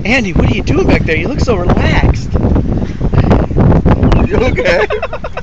Andy, what are you doing back there? You look so relaxed. You okay?